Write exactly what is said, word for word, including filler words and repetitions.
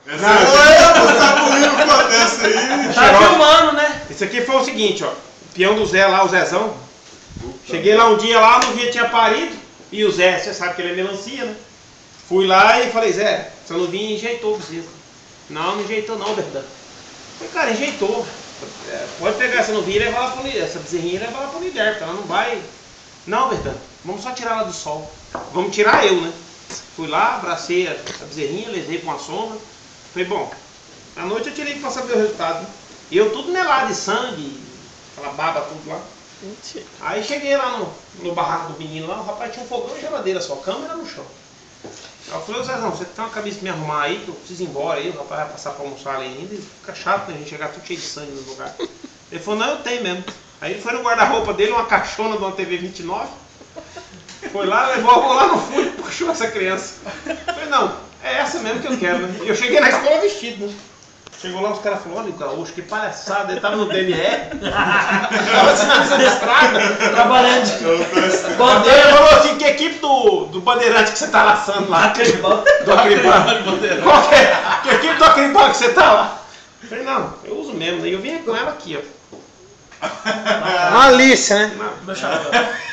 Essa é tá bonito com dessa aí. Tá filmando, né? Isso aqui foi o seguinte, ó. O peão do Zé lá, o Zezão. Cheguei lá um dia lá, no dia tinha parido. E o Zé, você sabe que ele é melancia, né? Fui lá e falei, Zé, você não vinha e enjeitou o bezerro. Não, não enjeitou não, verdade. Falei, cara, enjeitou. É, pode pegar essa novinha e levar lá pro essa bezerrinha e levar lá pro Nider, porque ela não vai. Não, verdade. Vamos só tirar ela do sol. Vamos tirar eu, né? Fui lá, abracei a, a bezerrinha, levei pra uma sombra. Falei, bom, à noite eu tirei pra saber o resultado. Né? E eu tudo melado de sangue, aquela baba tudo lá. Mentira. Aí cheguei lá no, no barraco do menino lá, o rapaz tinha um fogão e geladeira só, cama era no chão. Aí eu falei, ô Zezão, você tem uma camisa pra me arrumar aí, que eu preciso ir embora aí, o rapaz vai passar pra almoçar ali ainda, e fica chato né, a gente chegar tudo cheio de sangue no lugar. Ele falou, não, eu tenho mesmo. Aí ele foi no guarda-roupa dele, uma caixona de uma T V vinte e nove, foi lá, levou, vou lá no fundo e puxou essa criança. Eu falei, não, é essa mesmo que eu quero, né? E eu cheguei na escola vestido, né? Chegou lá, os caras falaram, olha o gaúcho, que palhaçada, ele tava no D N E, tava sinalizando a estrada, trabalhando de bandeira. Ele falou assim, que equipe do, do Bandeirante que você tá laçando lá? Do Acribá. Qual que é? Que equipe do Acribá que você tá lá? Eu falei, não, eu uso mesmo, né? E eu vim com ela aqui, ó. Uma Alice, né? Não, meu chapéu.